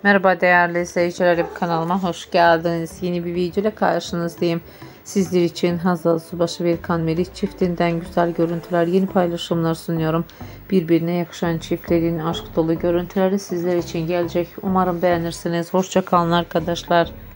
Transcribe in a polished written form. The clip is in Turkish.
Merhaba değerli izleyicilerim, kanalıma hoş geldiniz. Yeni bir video ile karşınızdayım. Sizler için Hazal, Subaşı ve Erkan Meriç çiftinden güzel görüntüler, yeni paylaşımlar sunuyorum. Birbirine yakışan çiftlerin aşk dolu görüntüleri sizler için gelecek. Umarım beğenirsiniz. Hoşça kalın arkadaşlar.